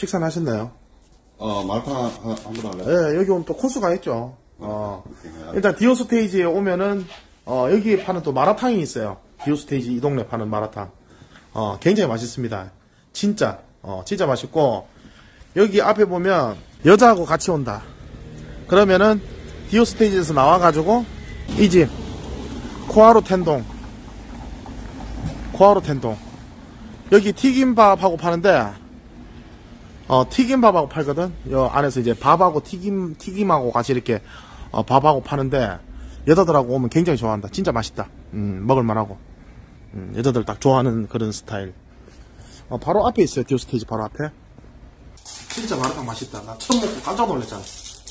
식사는 하셨나요? 마라탕 한번 할래요? 예, 여기 오면 또 코스가 있죠. 일단 디오 스테이지에 오면은, 여기 파는 또 마라탕이 있어요. 디오 스테이지 이 동네 파는 마라탕. 굉장히 맛있습니다. 진짜 맛있고, 여기 앞에 보면 여자하고 같이 온다. 그러면은 디오 스테이지에서 나와가지고 이 집 코하루 텐동 여기 튀김밥하고 파는데 튀김밥하고 팔거든. 여 안에서 이제 밥하고 튀김하고 같이 이렇게 밥하고 파는데 여자들하고 오면 굉장히 좋아한다. 진짜 맛있다. 먹을만하고 여자들 딱 좋아하는 그런 스타일. 바로 앞에 있어요. 디오 스테이지 바로 앞에. 진짜 마라탕 맛있다. 나 처음 먹고 깜짝 놀랐잖아.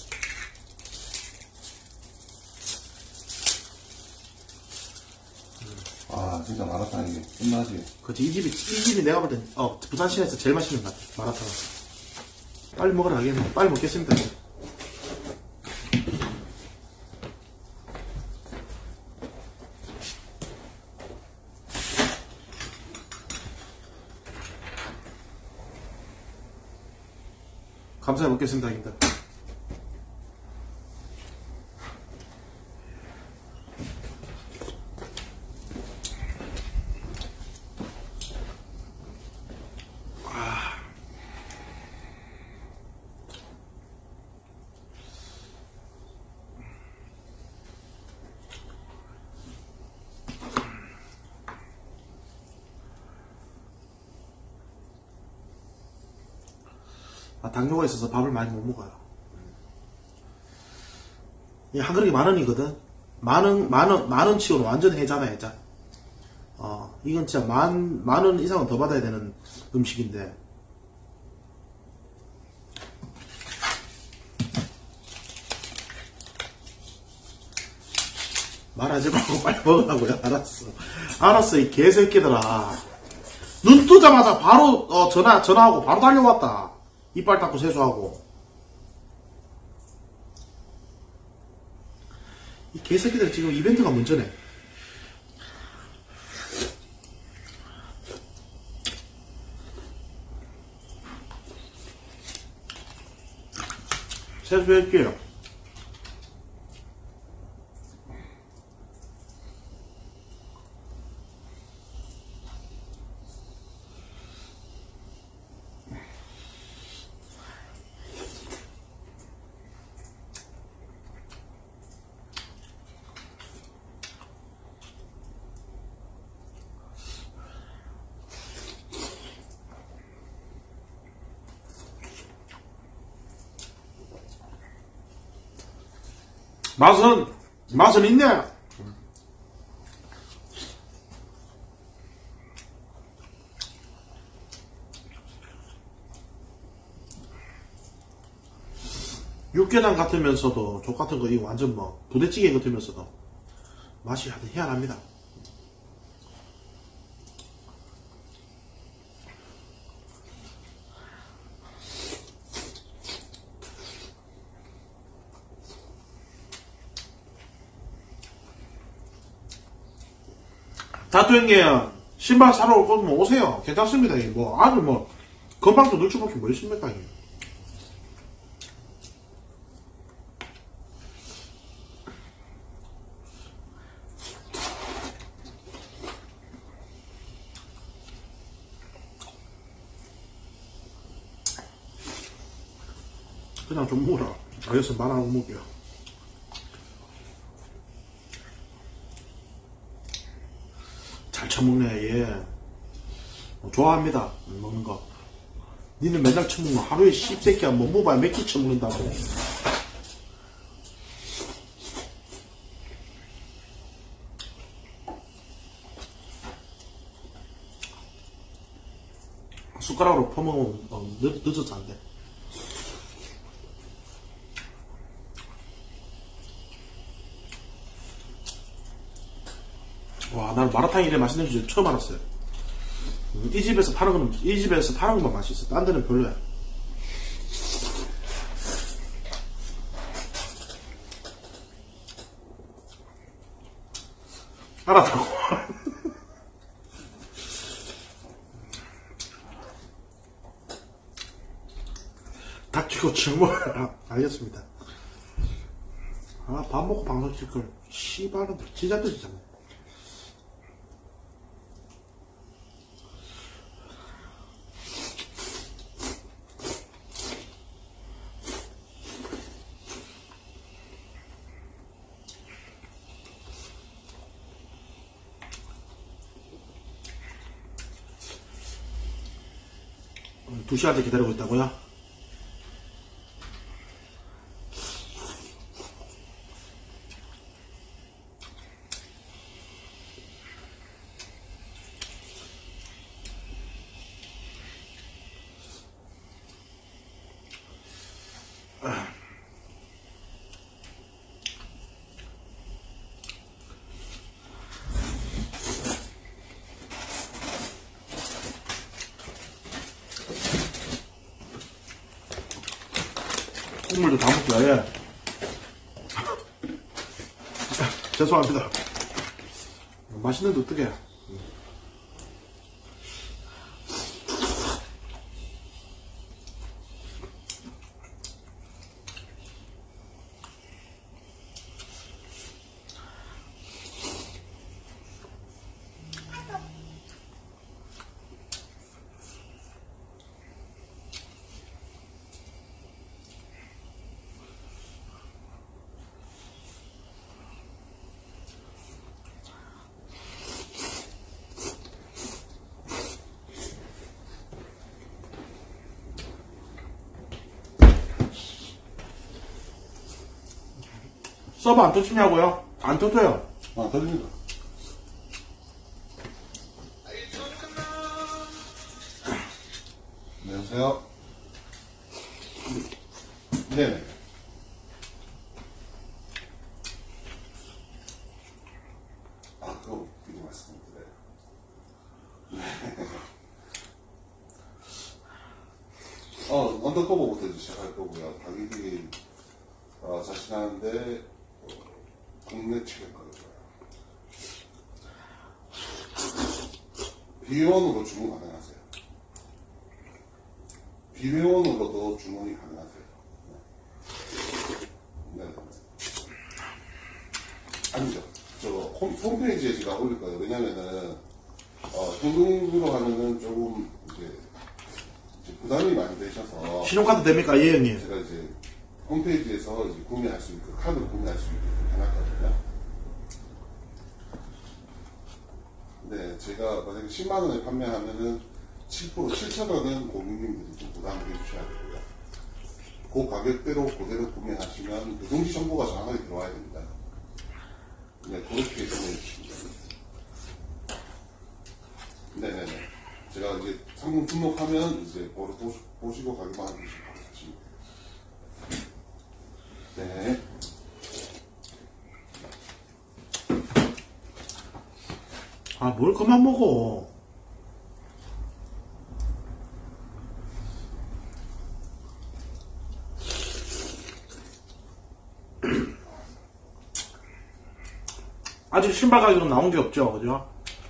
진짜 마라탕이 끝나지. 그치, 이 집이 내가 볼 땐, 부산시내에서 제일 맛있는 것 같아, 마라탕. 빨리 먹으러 가겠네. 빨리 먹겠습니다. 감사히 먹겠습니다, 형님들. 당뇨가 있어서 밥을 많이 못 먹어요. 이 한 그릇이 10,000원이거든. 만원 치고는 완전 해자다, 해자. 이건 진짜 만 원 이상은 더 받아야 되는 음식인데. 말하지 말고 빨리 먹으라고요. 알았어, 이 개새끼들아. 눈 뜨자마자 바로, 전화하고 바로 달려왔다. 이빨 닦고 세수하고. 이 개새끼들 지금 이벤트가 문제네. 세수할게요. 맛은 있네. 육개장 같으면서도 족같은 거 이거 완전 뭐 부대찌개 같으면서도 맛이 하여튼 희한합니다. 다또 형님 신발 사러 올 거면 오세요. 괜찮습니다. 뭐 아주 뭐 건방도 눈치밖에 뭐 있습니까? 그냥 좀 먹어라. 알겠어, 말하고 먹게요. 잘 처먹네, 얘. 좋아합니다, 먹는 거. 니는 맨날 처먹는 거 하루에 씹새끼야, 뭐 먹어봐야 몇 끼 처먹는다고. 숟가락으로 퍼먹으면 늦어서 안 돼. 와, 나는 마라탕이 이래 맛있는 줄 처음 알았어요. 이 집에서 파는 것만 맛있어. 딴 데는 별로야. 알았다고. 시키고 정말 알겠습니다. 아, 밥 먹고 방송 찍을 걸 씨발놈들 진짜 뜨지잖아. 두 시간째 기다리고 있다고요? 국물도 다 먹자, 예. 죄송합니다. 맛있는데 어떡해. 서버 안 터지냐고요? 안 터져요. 아, 터집니다. 안녕하세요. 네네. 아, 그거 미리 말씀드려요. 언더커버부터 이제 시작할 거고요. 가격이, 자신하는데, 국내 최근 거고요. 비회원으로 주문 가능하세요. 비회원으로도 주문이 가능하세요. 네. 아니죠. 저 홈페이지에 제가 올릴 거예요. 왜냐면은, 현금으로 하면은 조금 이제 부담이 많이 되셔서. 신용카드 됩니까? 예, 형님. 제가 이제 홈페이지에서 이제 구매할 수 있고, 카드로 구매할 수 있게 해놨거든요. 네, 제가 만약에 10만원에 판매하면은 7%, 7,000원은 고객님들이 좀 부담을 해주셔야 되고요. 그 가격대로 그대로 구매하시면 유동시 정보가 정확하게 들어와야 됩니다. 네, 그렇게 구매해 주시면 됩니다. 네네네. 제가 이제 상품 등록하면 이제 그걸 보시고 가격만 해주시면 되시면 돼요. 네. 아, 뭘 그만 먹어. 아직 신발 가격은 나온 게 없죠, 그죠?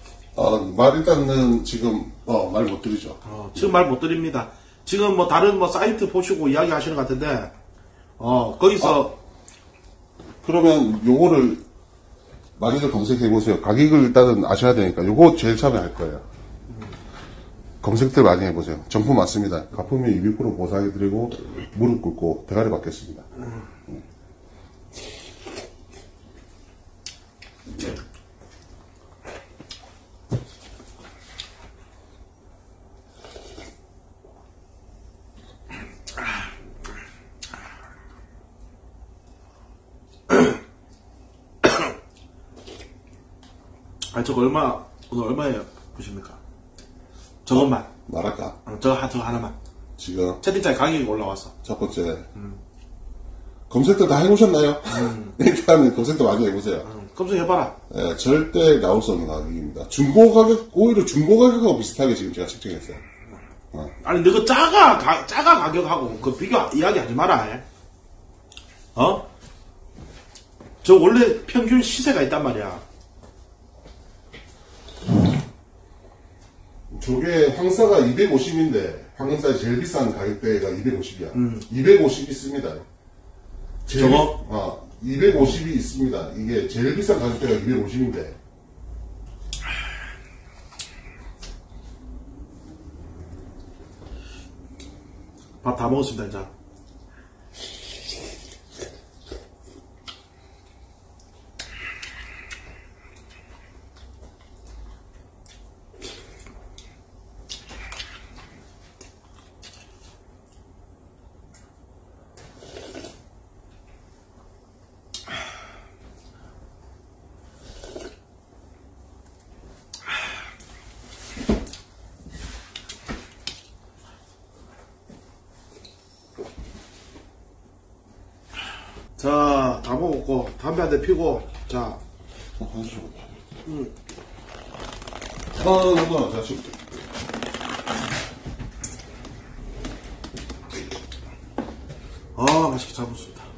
일단은 지금, 말 못 드리죠. 지금 말 못 드립니다. 지금 뭐 다른 뭐 사이트 보시고 이야기 하시는 것 같은데, 거기서. 그러면 요거를 많이들 검색해보세요. 가격을 일단은 아셔야 되니까 요거 제일 처음에 할 거예요. 검색들 많이 해보세요. 정품 맞습니다. 가품이 200% 보상해드리고 무릎 꿇고 대가리 받겠습니다. 저거 오늘 얼마에 보십니까? 저것만. 말할까? 저거 하나만. 지금 채팅창에 가격이 올라왔어. 첫 번째 검색도 다 해보셨나요? 일단은 검색도 많이 해보세요. 검색해봐라. 예, 절대 나올 수 없는 가격입니다. 중고 가격, 오히려 중고 가격하고 비슷하게 지금 제가 측정했어요. 아니, 너가 작아 가격하고 그 비교 이야기 하지 마라. 저 원래 평균 시세가 있단 말이야. 저게 황사가 250인데 황금살이 제일 비싼 가격대가 250이야. 250 있습니다. 저거? 250이 있습니다. 이게 제일 비싼 가격대가 250인데. 밥 다 먹었습니다, 이제. 자, 다 먹었고, 담배 한 대 피고, 자. 한수 줘봐. 이거 자, 지금. 아, 맛있게 잘 먹었습니다.